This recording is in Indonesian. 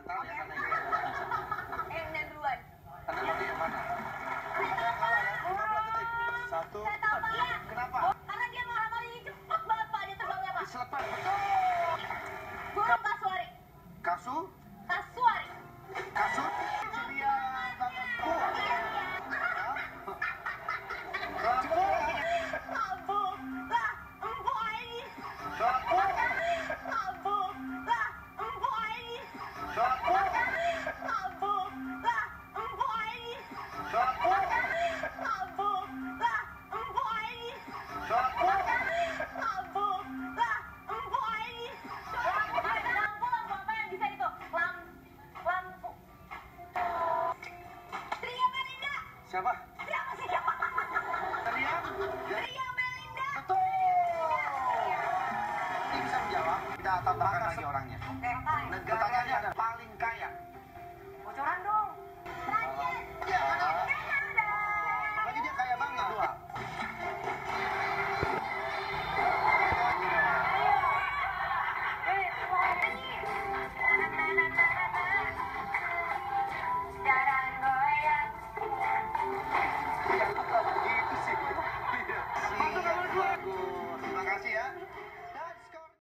Tahu ya karena ini. Yang duluan. Karena lebih yang mana? Saya tahu, Pak. 15 detik. 1. Saya tahu, Pak. Kenapa? Karena dia marah-marahnya cepat banget, Pak. Dia terbangnya, Pak. Diselepas. Betul. Burung kasuari. Kasu. Kasuari. Kasut. Ceria. Lampu. Lampu. Abu. Lah, empuk ini. Lampu. Abu. Lah, empuk ini. Lampu. Abu. Lah, empuk ini. Lampu. Abu. Lah, empuk ini. Lampu. Abu. Lah, empuk ini. Lampu apa yang bisa itu? Lampu. Tria Melinda. Siapa? Siapa sih siapa? Teriak. Tria Melinda. Betul. Ini bisa menjawab. Kita tambahkan lagi orangnya. Oke. Negara